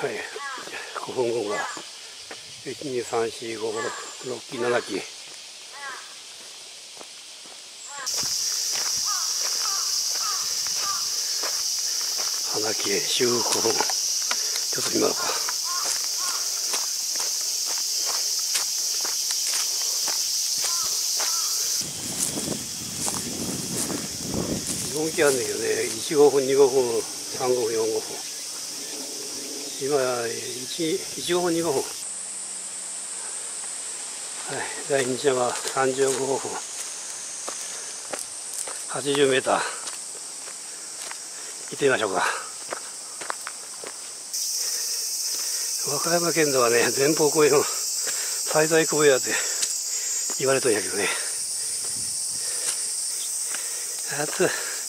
はい、5分後が1234566期7期。花木週5分。ちょっと今のか。4期あんねんけどね、1、5分、2、5分、3、5分、4、5分。今、1、5分、2、5分。はい、第2射は35分。80メーター。行ってみましょうか。和歌山県ではね、前方後円の最大公園やって言われとんやけどね。暑い。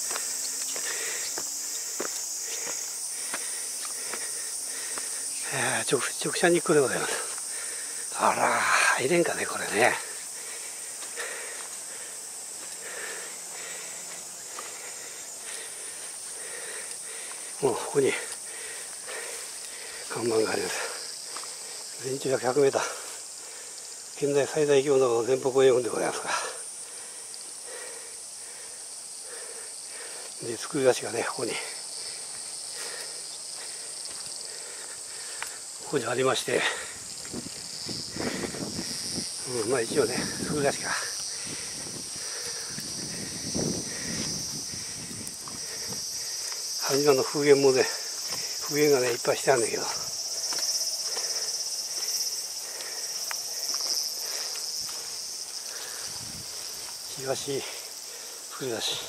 直射日光でございます。あら、入れんかね、これね。もうここに看板があります。全長約100メーター。現在最大規模の前方後円でございますが。で、作り出しがね、ここにありまして、まあ一応ね、作り出しが。初めの風源もね、風源がね、いっぱいしてあるんだけど。東作り出し。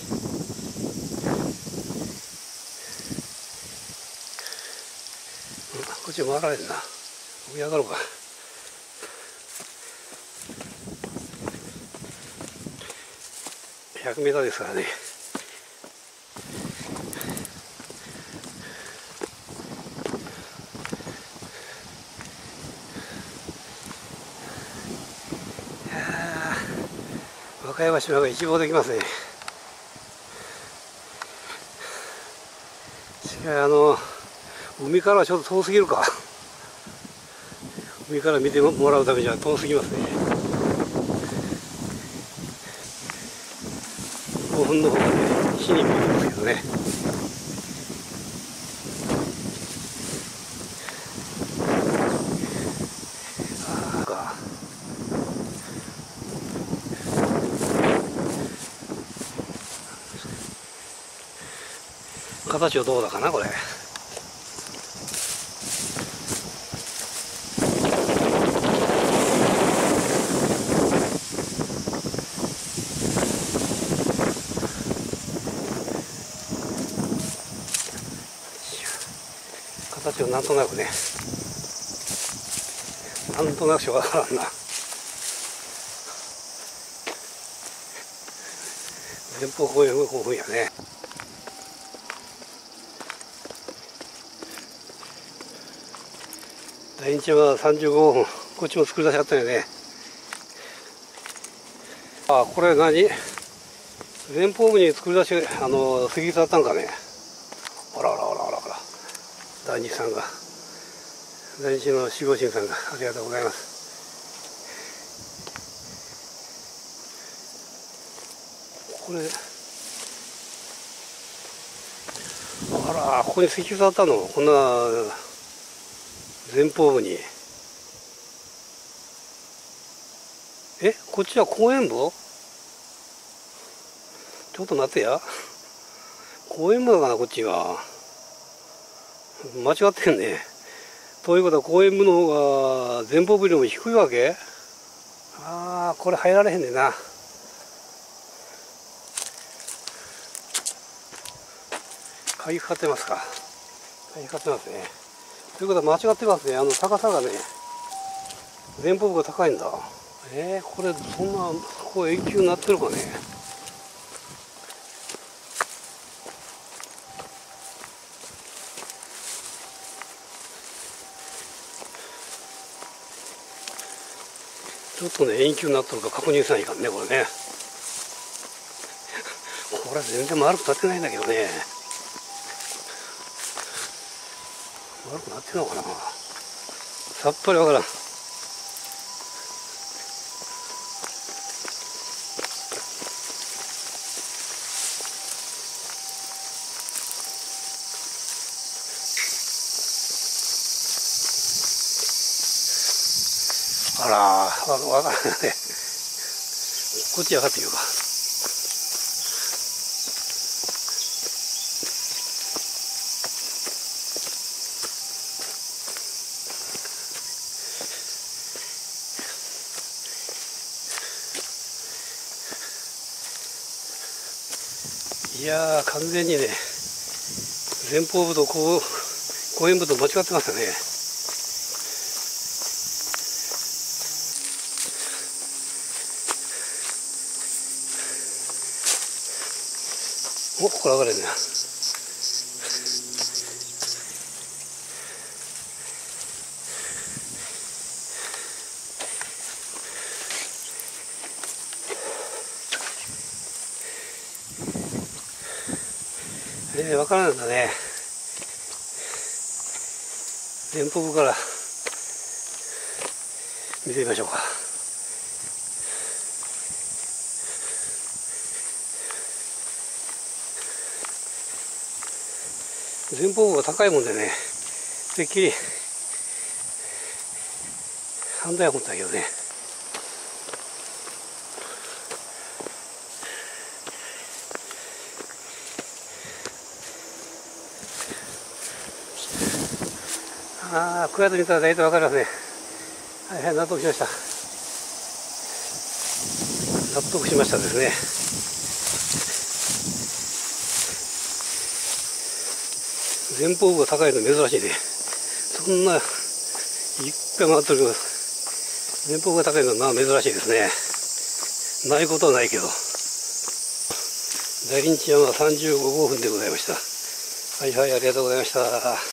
こっち回られるな。上上がろうか。100メーターですからね。和歌山島が一望できますね。しかし海からはちょっと遠すぎるか。海から見てもらうためには遠すぎますね。5分の方がね、死に見えますけどね。形はどうだかな、これ。形をなんとなくね、なんとなくしょうがわからんな。前方後円が5分やね。第2射は35分、こっちも作り出しあったよね。あ、これ何？前方部に作り出し、過ぎ去ったんかね。あらあらあらあらあら。第2さんが、第2射の守護神さんが、ありがとうございます。これ、あら、ここに石碑されたの？こんな、前方部に。こっちは公園部？ちょっと待ってや。公園部だかな、こっちが。間違ってんね。ということは公園部の方が前方部よりも低いわけ？ああ、これ入られへんねんな。鍵かかってますか。鍵かかってますね。ということは間違ってますね。高さがね、前方部が高いんだ。これそんな、ここ永久になってるかね。ちょっとね、永久になってるか確認せないかんね、これね。これ全然丸く立ってないんだけどね。 悪くなってんのかな、さっぱりわからん。あらわからんね。こっち上がってみようか。いやー、完全にね、前方部と後円部と間違ってますよね。お、これ上がれるね。わからないんだね。前方部から見てみましょうか。前方部が高いもんでね、てっきり反対は思ったけどね。ああ、こうやって見たら大体わかりますね。はいはい、納得しました。納得しましたですね。前方部が高いの珍しいね。そんないっぱい回ってるけど、前方部が高いのは珍しいですね。ないことはないけど。大日山35号分でございました。はいはい、ありがとうございました。